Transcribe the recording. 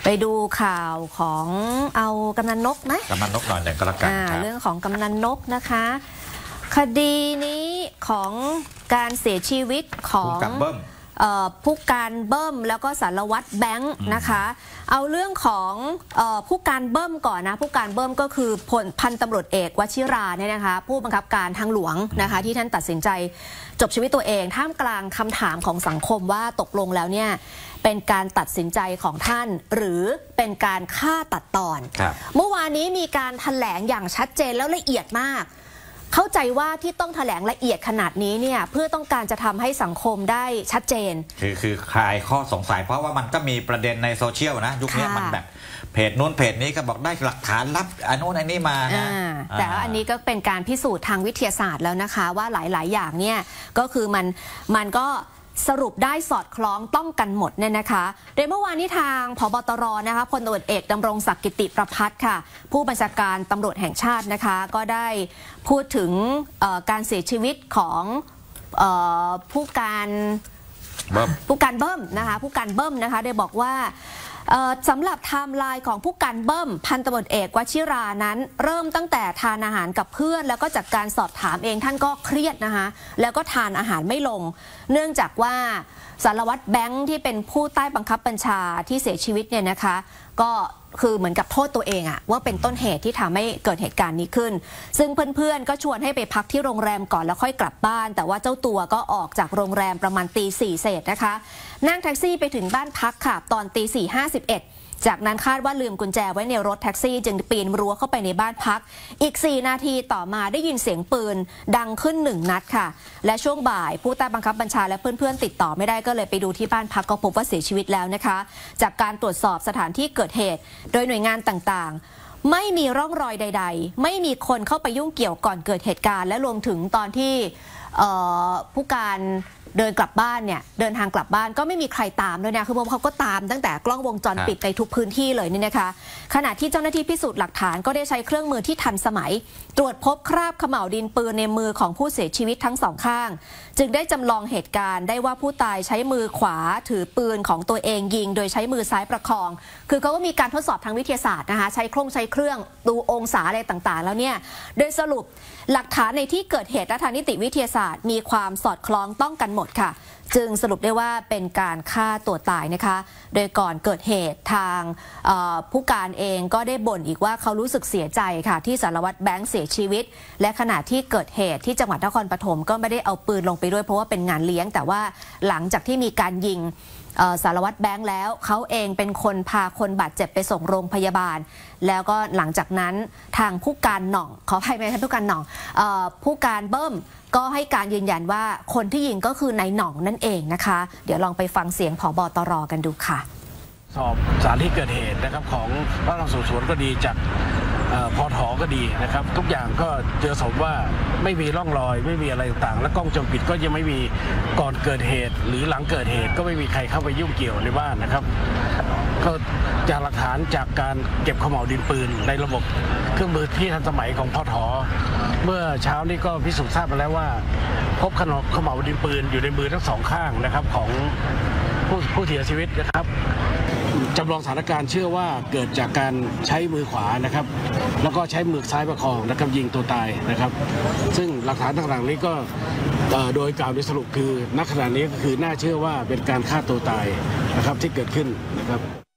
ไปดูข่าวของเอากำนันนกไหมกำนันนกหน่อยหนึ่งก็แล้วกันเรื่องของกำนันนกนะคะคดีนี้ของการเสียชีวิตของผู้การเบิ้มแล้วก็สารวัตรแบงค์นะคะเอาเรื่องของผู้การเบิ้มก่อนนะผู้การเบิ้มก็คือพันตำรวจเอกวชิราเนี่ยนะคะผู้บังคับการทางหลวงนะคะที่ท่านตัดสินใจจบชีวิตตัวเองท่ามกลางคำถามของสังคมว่าตกลงแล้วเนี่ยเป็นการตัดสินใจของท่านหรือเป็นการฆ่าตัดตอนเมื่อวานนี้มีการแถลงอย่างชัดเจนแล้วละเอียดมากเข้าใจว่าที่ต้องแถลงละเอียดขนาดนี้เนี่ยเพื่อต้องการจะทำให้สังคมได้ชัดเจนคือคลายข้อสงสัยเพราะว่ามันก็มีประเด็นในโซเชียลนะยุคนี้มันแบบเพจนู้นเพจนี้ก็บอกได้หลักฐานลับอันนู้นอันนี้มานะแต่ว่าอันนี้ก็เป็นการพิสูจน์ทางวิทยาศาสตร์แล้วนะคะว่าหลายๆอย่างเนี่ยก็คือมันก็สรุปได้สอดคล้องต้องกันหมดเนี่ยนะคะโดยเมื่อวานนี้ทางผบ.ตร.นะคะพลตำรวจเอกดำรงศักดิ์กิติประภัสค่ะผู้บัญชาการตำรวจแห่งชาตินะคะก็ได้พูดถึงการเสียชีวิตของผู้การเบิ้มนะคะผู้การเบิ้มนะคะได้บอกว่าสำหรับไทม์ไลน์ของผู้การเบิ้มพันตำรวจเอกวชิรานั้นเริ่มตั้งแต่ทานอาหารกับเพื่อนแล้วก็จากการสอบถามเองท่านก็เครียดนะคะแล้วก็ทานอาหารไม่ลงเนื่องจากว่าสารวัตรแบงค์ที่เป็นผู้ใต้บังคับบัญชาที่เสียชีวิตเนี่ยนะคะก็คือเหมือนกับโทษตัวเองอะว่าเป็นต้นเหตุที่ทำให้เกิดเหตุการณ์นี้ขึ้นซึ่งเพื่อนๆก็ชวนให้ไปพักที่โรงแรมก่อนแล้วค่อยกลับบ้านแต่ว่าเจ้าตัวก็ออกจากโรงแรมประมาณตี4เศษนะคะนั่งแท็กซี่ไปถึงบ้านพักค่ะตอนตี4:51จากนั้นคาดว่าลืมกุญแจไว้ในรถแท็กซี่จึงปีนรั้วเข้าไปในบ้านพักอีก4นาทีต่อมาได้ยินเสียงปืนดังขึ้น1นัดค่ะและช่วงบ่ายผู้ใต้บังคับบัญชาและเพื่อนๆติดต่อไม่ได้ก็เลยไปดูที่บ้านพักก็พบว่าเสียชีวิตแล้วนะคะจากการตรวจสอบสถานที่เกิดเหตุโดยหน่วยงานต่างๆไม่มีร่องรอยใดๆไม่มีคนเข้าไปยุ่งเกี่ยวก่อนเกิดเหตุการณ์และรวมถึงตอนที่ผู้การเดินกลับบ้านเนี่ยเดินทางกลับบ้านก็ไม่มีใครตามด้วยนะคือเขาก็ตามตั้งแต่กล้องวงจรปิดในทุกพื้นที่เลยนี่นะคะขณะที่เจ้าหน้าที่พิสูจน์หลักฐานก็ได้ใช้เครื่องมือที่ทันสมัยตรวจพบคราบเขม่าวดินปืนในมือของผู้เสียชีวิตทั้งสองข้างจึงได้จำลองเหตุการณ์ได้ว่าผู้ตายใช้มือขวาถือปืนของตัวเองยิงโดยใช้มือซ้ายประคองคือเขาก็มีการทดสอบทางวิทยาศาสตร์นะคะใช้เครื่องดูองศาอะไรต่างๆแล้วเนี่ยโดยสรุปหลักฐานในที่เกิดเหตุและทางนิติวิทยาศาสตร์มีความสอดคล้องต้องกันหมดค่ะจึงสรุปได้ว่าเป็นการฆ่าตัวตายนะคะโดยก่อนเกิดเหตุทางผู้การเองก็ได้บ่นอีกว่าเขารู้สึกเสียใจค่ะที่สารวัตรแบงค์เสียชีวิตและขณะที่เกิดเหตุที่จังหวัดนครปฐมก็ไม่ได้เอาปืนลงไปด้วยเพราะว่าเป็นงานเลี้ยงแต่ว่าหลังจากที่มีการยิงสารวัตรแบงค์แล้วเขาเองเป็นคนพาคนบาดเจ็บไปส่งโรงพยาบาลแล้วก็หลังจากนั้นทางผู้การหน่องขออภัยไม่ใช่ผู้การหน่องผู้การเบิ้มก็ให้การยืนยันว่าคนที่ยิงก็คือนายหน่องนั่นเองนะคะเดี๋ยวลองไปฟังเสียงผบ.ตร.กันดูค่ะสอบสารที่เกิดเหตุนะครับของพนักงานสอบสวนก็ดีจากพท.ก็ดีนะครับทุกอย่างก็เจอสมว่าไม่มีร่องรอยไม่มีอะไรต่างๆและกล้องวงจรปิดก็ยังไม่มีก่อนเกิดเหตุหรือหลังเกิดเหตุก็ไม่มีใครเข้าไปยุ่งเกี่ยวในบ้านนะครับก็จากหลักฐานจากการเก็บเขม่าวดินปืนในระบบเครื่องมือที่ทันสมัยของพท.เมื่อเช้านี้ก็พิสูจน์ทราบมาแล้วว่าพบเขม่าวดินปืนอยู่ในมือทั้งสองข้างนะครับของผู้เสียชีวิตนะครับจำลองสถานการณ์เชื่อว่าเกิดจากการใช้มือขวานะครับแล้วก็ใช้มือซ้ายประคองนะครับยิงตัวตายนะครับซึ่งหลักฐานต่างๆนี้ก็โดยกล่าวโดยสรุปคือณขณะนี้ก็คือน่าเชื่อว่าเป็นการฆ่าตัวตายนะครับที่เกิดขึ้นนะครับ